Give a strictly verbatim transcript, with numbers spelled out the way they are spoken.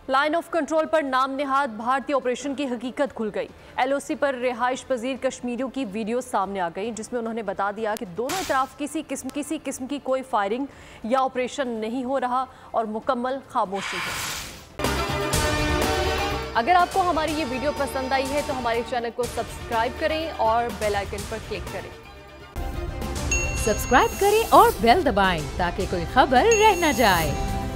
Line of control पर नाम नेहाद भारतीय ऑपरेशन की हकीकत खुल गई। एलओसी पर रिहाइश पजीर कश्मीरियों की वीडियो सामने आ गई, जिसमें उन्होंने बता दिया कि दोनों तरफ किसी किस्म किसी किस्म की कोई फायरिंग या ऑपरेशन नहीं हो रहा और मुकम्मल खामोशी है। अगर आपको हमारी ये वीडियो पसंद आई है तो हमारे चैनल को सब्सक्राइब करें और बेल आइकन पर क्लिक करें। सब्सक्राइब करें और बेल दबाएं ताकि कोई खबर रह न जाए।